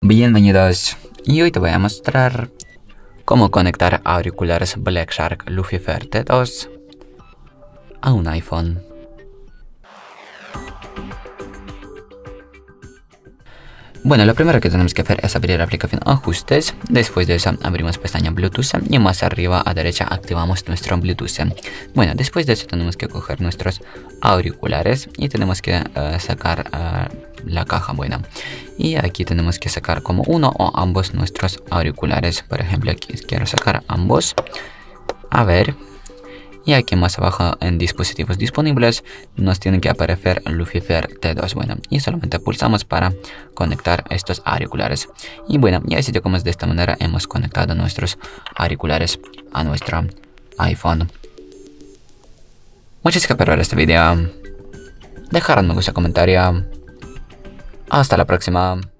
Bienvenidos, y hoy te voy a mostrar cómo conectar auriculares Black Shark Lucifer T2 a un iPhone. Bueno, lo primero que tenemos que hacer es abrir la aplicación Ajustes. Después de eso abrimos pestaña Bluetooth y más arriba a derecha activamos nuestro Bluetooth. Bueno, después de eso tenemos que coger nuestros auriculares y tenemos que sacar la caja buena. Y aquí tenemos que sacar como uno o ambos nuestros auriculares. Por ejemplo, aquí quiero sacar ambos. A ver. Y aquí más abajo en dispositivos disponibles nos tiene que aparecer Lucifer T2. Bueno, y solamente pulsamos para conectar estos auriculares. Y bueno, y así como de esta manera hemos conectado nuestros auriculares a nuestro iPhone. Muchas gracias por ver este video. Dejar un me gusta, comentario. Hasta la próxima.